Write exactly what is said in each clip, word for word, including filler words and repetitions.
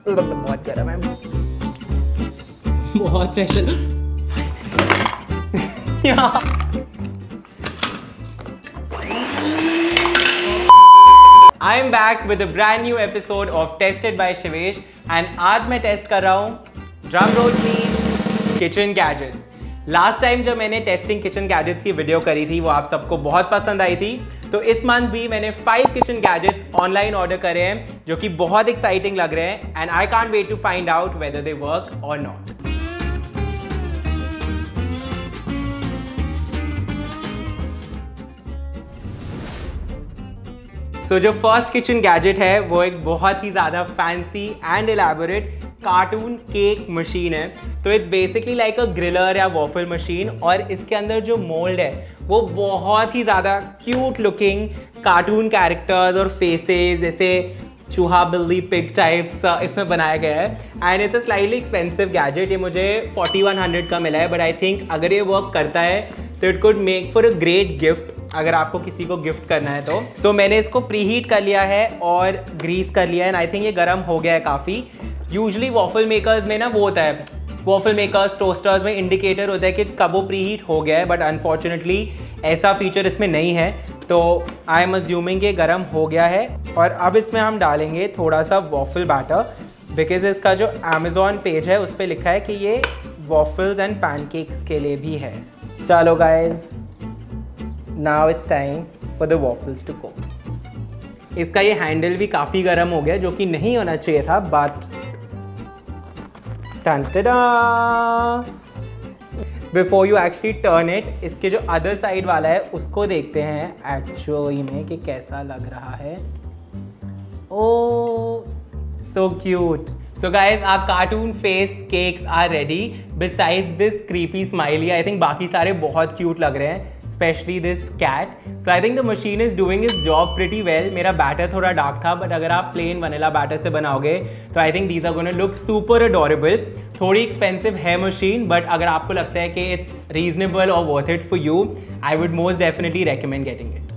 बहुत गर्म है, बहुत pressure. I am back with a brand new episode of tested by Shivesh and आज मैं टेस्ट कर रहा हूँ drum roll please kitchen gadgets. Last time जब मैंने टेस्टिंग किचन गैजेट्स की वीडियो करी थी वो आप सबको बहुत पसंद आई थी, तो इस मंथ भी मैंने five kitchen gadgets online order करे हैं जो कि बहुत एक्साइटिंग लग रहे हैं and I can't wait to find out whether they work और नॉट। सो so, जो फर्स्ट किचन गैजेट है वो एक बहुत ही ज़्यादा fancy and elaborate cartoon cake machine है। तो it's basically like a griller या वॉफल मशीन और इसके अंदर जो मोल्ड है वो बहुत ही ज़्यादा क्यूट लुकिंग कार्टून कैरेक्टर्स और फेसेस जैसे चूहा बिल्ली पिग टाइप्स इसमें बनाया गया है and it's a slightly expensive gadget. ये मुझे फोर्टी वन हंड्रेड का मिला है बट आई थिंक अगर ये वर्क करता है तो it could make for a great gift अगर आपको किसी को गिफ्ट करना है तो। तो मैंने इसको प्री हीट कर लिया है और ग्रीस कर लिया है एंड आई थिंक ये गर्म हो गया है काफ़ी। यूजली वॉफल मेकर्स में ना वो होता है, वॉफल मेकर्स टोस्टर्स में इंडिकेटर होता है कि कब वो प्री हीट हो गया है, बट अनफॉर्चुनेटली ऐसा फीचर इसमें नहीं है। तो आई एम अज्यूमिंग कि गर्म हो गया है और अब इसमें हम डालेंगे थोड़ा सा वॉफल बैटर बिकॉज इसका जो अमेजोन पेज है उस पर लिखा है कि ये वॉफल्स एंड पैनकेक्स के लिए भी है। चलो guys, now it's time for the waffles to cook. इसका ये हैंडल भी काफ़ी गर्म हो गया जो कि नहीं होना चाहिए था, but before you actually turn it, इसके जो अदर साइड वाला है उसको देखते हैं एक्चुअली में कि कैसा लग रहा है। Oh so cute. So guys our cartoon face cakes are ready. Besides this creepy smiley I think बाकी सारे बहुत क्यूट लग रहे हैं, specially this cat. So I think the machine is doing is job pretty well. मेरा batter थोड़ा dark था but अगर आप प्लेन वनीला बैटर से बनाओगे तो I think these are gonna look super adorable. थोड़ी एक्सपेंसिव है मशीन बट अगर आपको लगता है कि इट्स रीजनेबल और worth it for you, I would most definitely recommend getting it.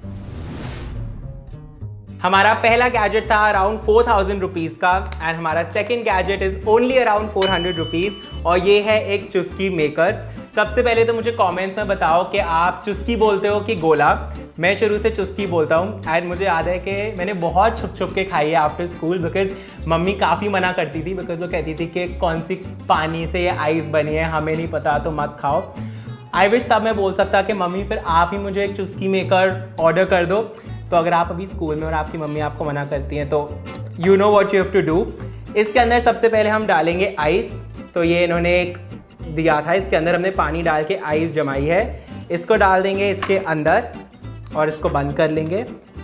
हमारा पहला गैजेट था अराउंड फोर थाउजेंड रुपीज़ का एंड हमारा second gadget is only around four hundred rupees और ये है एक चुस्की मेकर। सबसे पहले तो मुझे कमेंट्स में बताओ कि आप चुस्की बोलते हो कि गोला। मैं शुरू से चुस्की बोलता हूँ एंड मुझे याद है कि मैंने बहुत छुप छुप के खाई है आफ्टर स्कूल बिकॉज मम्मी काफ़ी मना करती थी बिकॉज वो कहती थी कि कौन सी पानी से ये आइस बनी है, हमें नहीं पता तो मत खाओ। आई विश तब मैं बोल सकता कि मम्मी फिर आप ही मुझे एक चुस्की मेकर ऑर्डर कर दो। तो अगर आप अभी स्कूल में और आपकी मम्मी आपको मना करती हैं तो you know what you have to do. इसके अंदर सबसे पहले हम डालेंगे आइस। तो ये इन्होंने एक दिया था, इसके अंदर हमने पानी डाल के आइस जमाई है। इसको डाल देंगे इसके अंदर और इसको बंद कर लेंगे।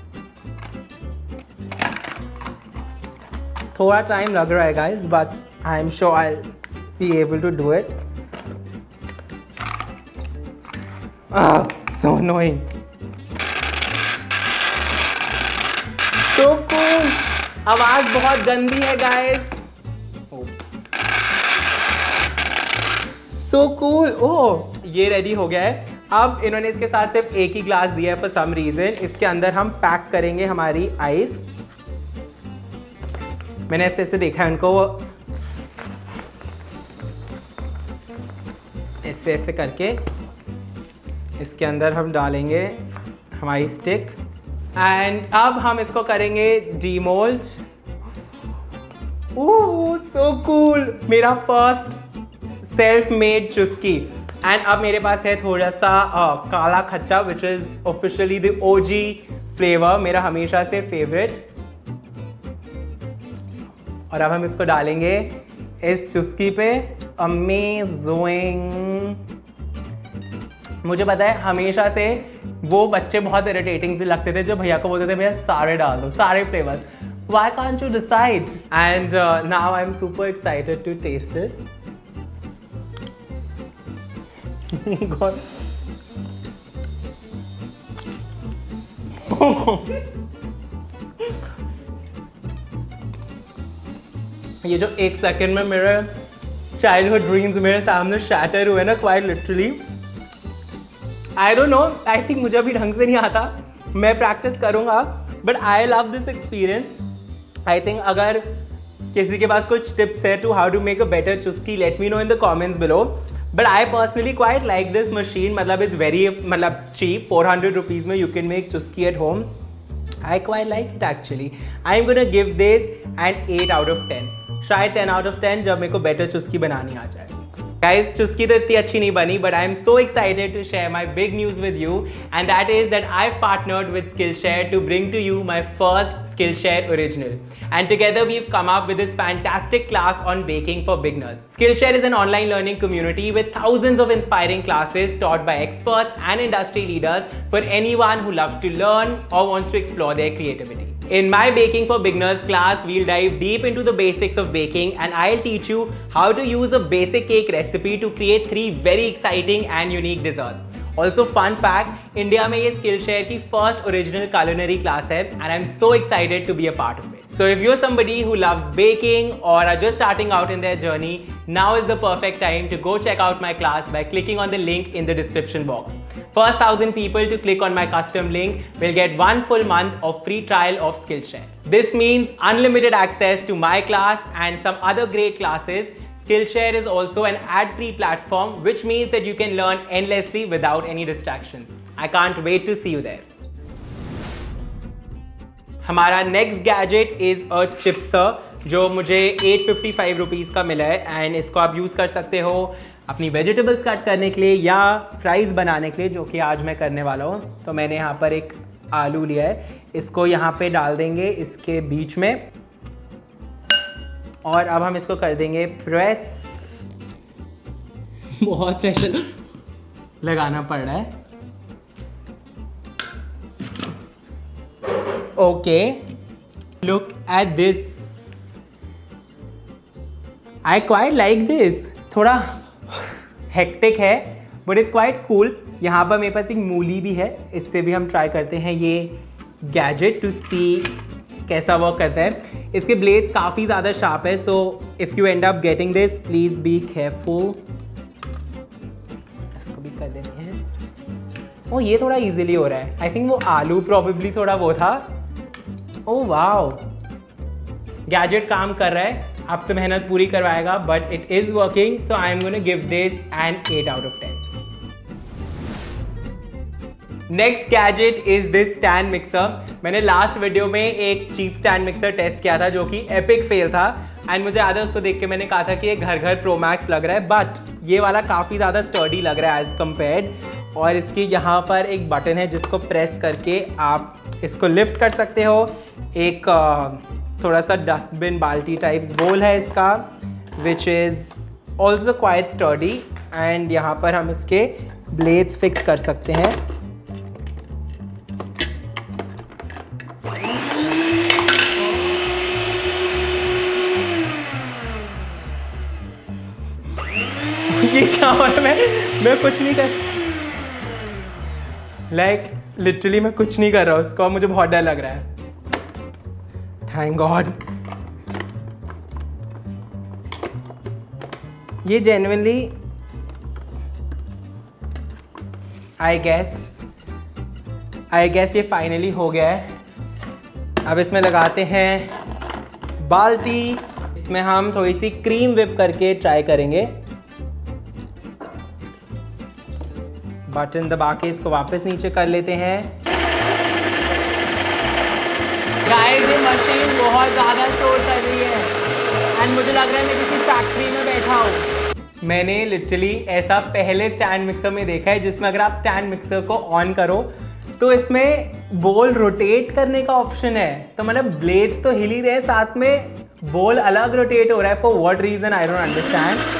थोड़ा टाइम लग रहा है guys but I am sure I be able to do it. So annoying, so cool। आवाज बहुत गंदी है गाइस। So cool. ओह ये रेडी हो गया है। अब इन्होंने इसके साथ सिर्फ एक ही ग्लास दिया है फॉर सम रीजन। इसके अंदर हम पैक करेंगे हमारी आइस। मैंने ऐसे ऐसे देखा है उनको, ऐसे ऐसे करके इसके अंदर हम डालेंगे हमारी स्टिक एंड अब हम इसको करेंगे डीमोल्ड। ओह सो कूल, मेरा फर्स्ट सेल्फ मेड चुस्की। एंड अब मेरे पास है थोड़ा सा uh, काला खट्टा which is officially the OG flavour, मेरा हमेशा से फेवरेट। और अब हम इसको डालेंगे इस चुस्की पे। अमेजिंग। मुझे पता है हमेशा से वो बच्चे बहुत इरिटेटिंग लगते थे जो भैया को बोलते थे भैया सारे डाल दो, सारे flavours. Why can't you decide? And uh, now I'm super excited to taste this. God. ये जो एक सेकंड में मेरे चाइल्डहुड ड्रीम्स मेरे सामने शैटर हुए ना, quite literally. I don't know, I think मुझे अभी ढंग से नहीं आता, मैं प्रैक्टिस करूँगा but I love this experience. I think अगर किसी के पास कुछ टिप्स है to how to make a better chuski, let me know in the comments below. But I personally quite like this machine. मतलब इट्स वेरी मतलब cheap. Four hundred rupees में you can make chuski at home. I quite like it actually. I'm gonna give this an eight out of ten. शायद ten out of ten जब मेरे को better चुस्की बनानी आ जाए. Guys, चुस्की तो इतनी अच्छी नहीं बनी, but I'm so excited to share my big news with you, and that is that I've partnered with Skillshare to bring to you my first Skillshare original. And together we've come up with this fantastic class on baking for beginners. Skillshare is an online learning community with thousands of inspiring classes taught by experts and industry leaders for anyone who loves to learn or wants to explore their creativity. In my Baking for Beginners class, we'll dive deep into the basics of baking, and I'll teach you how to use a basic cake recipe to create three very exciting and unique desserts. Also, fun fact, India में ये Skillshare की first original culinary class है, and I'm so excited to be a part of it. So if you're somebody who loves baking or are just starting out in their journey, now is the perfect time to go check out my class by clicking on the link in the description box. First thousand people to click on my custom link will get one full month of free trial of Skillshare. This means unlimited access to my class and some other great classes. Skillshare is also an ad-free platform, which means that you can learn endlessly without any distractions. I can't wait to see you there. हमारा next gadget is a chipser, जो मुझे eight fifty-five rupees का मिला है, and इसको आप use कर सकते हो अपनी वेजिटेबल्स कट करने के लिए या फ्राइज़ बनाने के लिए, जो कि आज मैं करने वाला हूँ. तो मैंने यहाँ पर एक आलू लिया है, इसको यहाँ पे डाल देंगे इसके बीच में, और अब हम इसको कर देंगे प्रेस. बहुत प्रेशर लगाना पड़ रहा है. Okay, look at this. I quite like this. थोड़ा हेक्टिक है बट इट्स क्वाइट कूल. यहाँ पर मेरे पास एक मूली भी है, इससे भी हम ट्राई करते हैं ये गैजेट टू सी कैसा वर्क करता है. इसके ब्लेड्स काफ़ी ज़्यादा शार्प है, so if you end up getting this please be careful. इसको भी कर देते हैं. ओ, ये थोड़ा इजीली हो रहा है. आई थिंक वो आलू प्रॉबेबली थोड़ा वो था. ओ वाओ, गैजेट काम कर रहा है, आपसे मेहनत पूरी करवाएगा, but it is working. So I am gonna give this an eight out of ten. Next gadget is this stand mixer. मैंने लास्ट वीडियो में एक चीप स्टैंड मिक्सर टेस्ट किया था जो कि एपिक फेल था, एंड मुझे याद है उसको देख के मैंने कहा था कि ये घर घर प्रो मैक्स लग रहा है, बट ये वाला काफ़ी ज़्यादा स्टर्डी लग रहा है एज कम्पेयर्ड. और इसकी यहाँ पर एक बटन है जिसको प्रेस करके आप इसको लिफ्ट कर सकते हो. एक थोड़ा सा डस्टबिन बाल्टी टाइप्स बोल है इसका, which is also quite sturdy. And यहाँ पर हम इसके ब्लेड्स फिक्स कर सकते हैं. ये क्या हो रहा है? मैं मैं कुछ नहीं कर लाइक like, लिटरली मैं कुछ नहीं कर रहा हूँ उसको. मुझे बहुत डर लग रहा है. Thank God. ये genuinely I guess I guess ये फाइनली हो गया है. अब इसमें लगाते हैं बाल्टी. इसमें हम थोड़ी सी क्रीम व्हिप करके ट्राई करेंगे. बटन दबा के इसको वापस नीचे कर लेते हैं. गाइस, ये मशीन बहुत ज़्यादा शोर कर रही है एंड मुझे लग रहा है मैं किसी फैक्ट्री में बैठा हूँ. मैंने लिटरली ऐसा पहले स्टैंड मिक्सर में देखा है जिसमें अगर आप स्टैंड मिक्सर को ऑन करो तो इसमें बोल रोटेट करने का ऑप्शन है. तो मतलब ब्लेड्स तो हिल ही रहे, साथ में बोल अलग रोटेट हो रहा है. For what reason I don't understand.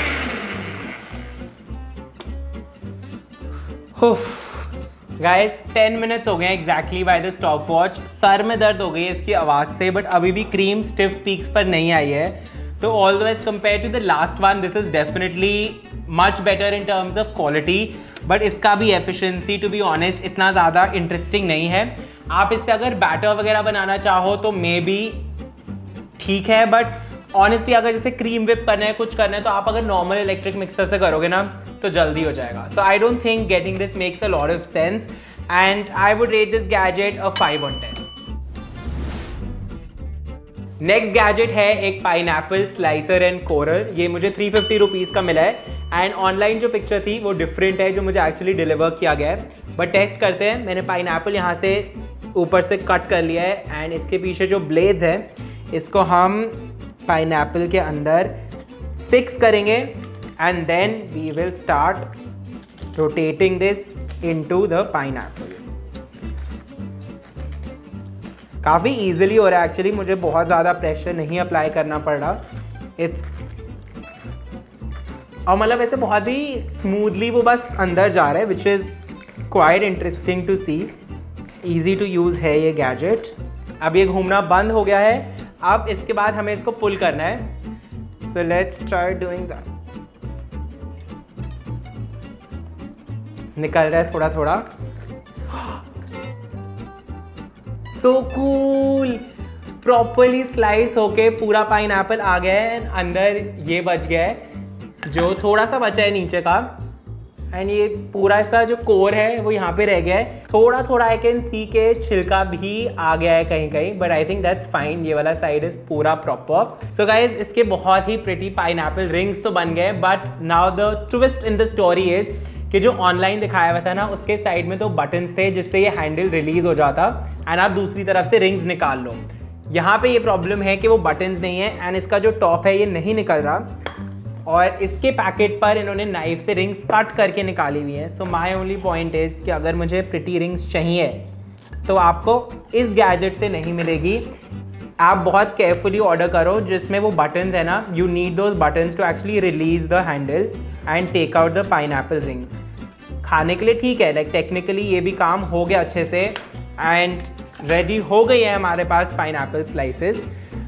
Guys, ten minutes हो गए हैं exactly by the stopwatch. सर में दर्द हो गई है इसकी आवाज़ से, बट अभी भी क्रीम स्टिफ पीक्स पर नहीं आई है. तो although as compared to the last one, this is definitely much better in terms of quality, but इसका भी एफिशिएंसी टू बी ऑनेस्ट इतना ज़्यादा इंटरेस्टिंग नहीं है. आप इससे अगर बैटर वगैरह बनाना चाहो तो मे बी ठीक है, बट ऑनेस्टली अगर जैसे क्रीम व्हिप करना है, कुछ करना है, तो आप अगर नॉर्मल इलेक्ट्रिक मिक्सर से करोगे ना तो जल्दी हो जाएगा. So I don't think getting this makes a lot of sense, and I would rate this gadget a five on ten. Next gadget है एक पाइनएप्पल स्लाइसर एंड कोरल। ये मुझे थ्री फिफ्टी रुपीज़ का मिला है एंड ऑनलाइन जो picture थी वो डिफरेंट है जो मुझे एक्चुअली डिलीवर किया गया है। बट टेस्ट करते हैं। मैंने पाइनएप्पल यहाँ से ऊपर से कट कर लिया है एंड इसके पीछे जो ब्लेड्स है इसको हम पाइनएप्पल के अंदर फिक्स करेंगे and then we will start rotating this into the pineapple. काफ़ी इजीली हो रहा है एक्चुअली, मुझे बहुत ज़्यादा प्रेशर नहीं अप्लाई करना पड़ रहा। इट्स और मतलब ऐसे बहुत ही स्मूथली वो बस अंदर जा रहा है, which is quite interesting to see. Easy to use है ये गैजेट। अब ये घूमना बंद हो गया है। अब इसके बाद हमें इसको पुल करना है। So let's try doing that. निकल रहा है थोड़ा थोड़ा। सो कूल, प्रॉपरली स्लाइस होके पूरा पाइनएप्पल आ गया है। अंदर ये बच गया है, जो थोड़ा सा बचा है नीचे का, एंड ये पूरा सा जो कोर है वो यहाँ पे रह गया है। थोड़ा थोड़ा आई कैन सी के छिलका भी आ गया है कहीं कहीं, but I think that's fine. ये वाला साइड इज पूरा प्रॉपर। सो गाइज, इसके बहुत ही प्रिटी पाइनएप्पल रिंग्स तो बन गए, but now the twist in the story is कि जो ऑनलाइन दिखाया हुआ था ना, उसके साइड में तो बटन्स थे जिससे ये हैंडल रिलीज हो जाता एंड आप दूसरी तरफ से रिंग्स निकाल लो। यहाँ पे ये प्रॉब्लम है कि वो बटन्स नहीं है एंड इसका जो टॉप है ये नहीं निकल रहा और इसके पैकेट पर इन्होंने नाइफ से रिंग्स कट करके निकाली हुई है। So my only point is कि अगर मुझे प्रिटी रिंग्स चाहिए तो आपको इस गैजेट से नहीं मिलेगी। आप बहुत केयरफुली ऑर्डर करो जिसमें वो बटन्स है ना, you need those buttons to actually release the handle and take out the pineapple rings. खाने के लिए ठीक है, लाइक टेक्निकली ये भी काम हो गया अच्छे से एंड रेडी हो गई है हमारे पास pineapple slices,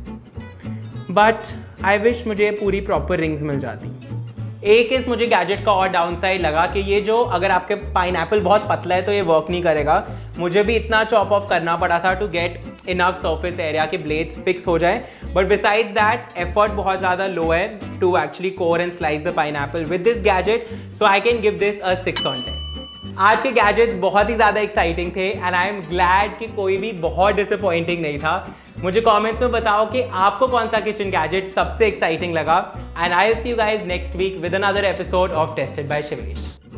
but I wish मुझे पूरी प्रॉपर रिंग्स मिल जाती। एक इस मुझे गैजेट का और डाउन साइड लगा कि ये जो अगर आपके पाइनएप्पल बहुत पतला है तो ये वर्क नहीं करेगा। मुझे भी इतना चॉप ऑफ करना पड़ा था to get enough surface area के ब्लेड्स फिक्स हो जाए, बट बिसाइड्स दैट एफर्ट बहुत ज़्यादा लो है to actually core and slice the pineapple with this gadget. So I can give this a six on ten. आज के gadgets बहुत ही ज़्यादा एक्साइटिंग थे एंड आई एम ग्लैड कि कोई भी बहुत डिसअपॉइंटिंग नहीं था। मुझे कमेंट्स में बताओ कि आपको कौन सा किचन गैजेट सबसे एक्साइटिंग लगा and I will see you guys next week with another episode of tested by Shivesh.